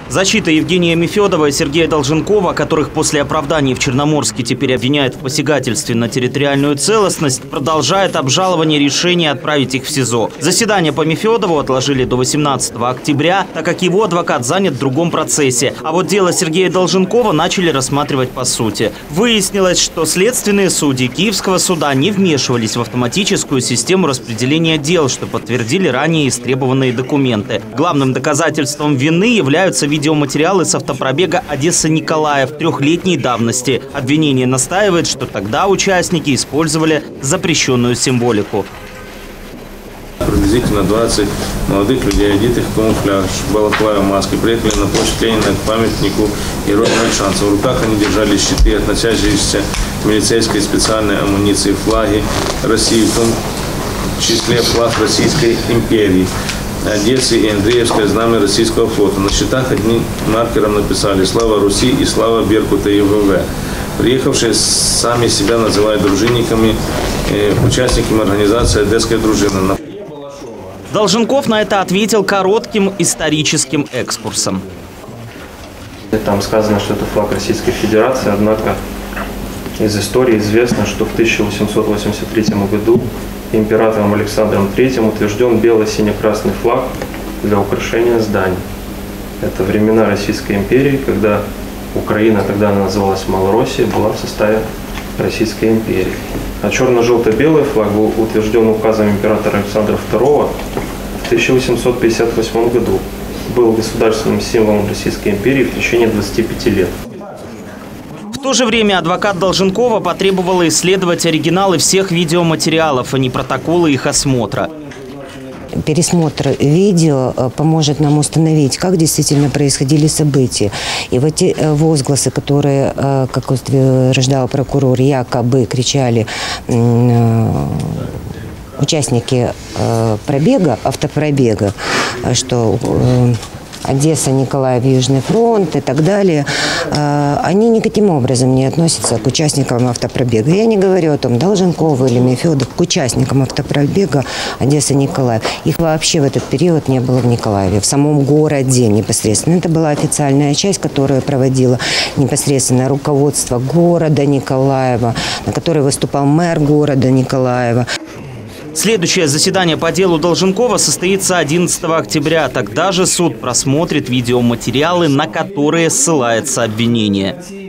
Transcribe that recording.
Защита Евгения Мефедова и Сергея Долженкова, которых после оправданий в Черноморске теперь обвиняют в посягательстве на территориальную целостность, продолжает обжалование решения отправить их в СИЗО. Заседание по Мефедову отложили до 18 октября, так как его адвокат занят в другом процессе. А вот дело Сергея Долженкова начали рассматривать по сути. Выяснилось, что следственные судьи Киевского суда не вмешивались в автоматическую систему распределения дел, что подтвердили ранее истребованные документы. Главным доказательством вины являются видеоматериалы с автопробега Одесса-Николаев 3-летней давности. Обвинение настаивает, что тогда участники использовали запрещенную символику. Приблизительно 20 молодых людей, одетых в камуфляж, балаклаве, маски, приехали на площадь Ленина к памятнику Героям Мальшанцев. В руках они держали щиты, относящиеся к милицейской специальной амуниции, флаги России, в том числе флаг Российской империи, Одессы и Андреевское знамя российского флота. На щитах одним маркером написали «Слава Руси» и «Слава Беркута и ВВ». Приехавшие сами себя называют дружинниками, участниками организации «Одесская дружина». Долженков на это ответил коротким историческим экскурсом. Там сказано, что это флаг Российской Федерации, однако из истории известно, что в 1883 году императором Александром III утвержден бело-сине-красный флаг для украшения зданий. Это времена Российской империи, когда Украина, тогда она называлась Малороссия, была в составе Российской империи. А черно-желто-белый флаг был утвержден указом императора Александра II в 1858 году. Был государственным символом Российской империи в течение 25 лет. В то же время адвокат Долженкова потребовала исследовать оригиналы всех видеоматериалов, а не протоколы их осмотра. Пересмотр видео поможет нам установить, как действительно происходили события. И вот те возгласы, которые, как утверждал прокурор, якобы кричали участники пробега, автопробега, что Одесса, Николаев, Южный фронт и так далее, они никаким образом не относятся к участникам автопробега. Я не говорю о том, Долженков или Мефедов, к участникам автопробега Одесса, Николаев. Их вообще в этот период не было в Николаеве, в самом городе непосредственно. Это была официальная часть, которую проводила непосредственно руководство города Николаева, на которой выступал мэр города Николаева. Следующее заседание по делу Долженкова состоится 11 октября. Тогда же суд просмотрит видеоматериалы, на которые ссылается обвинение.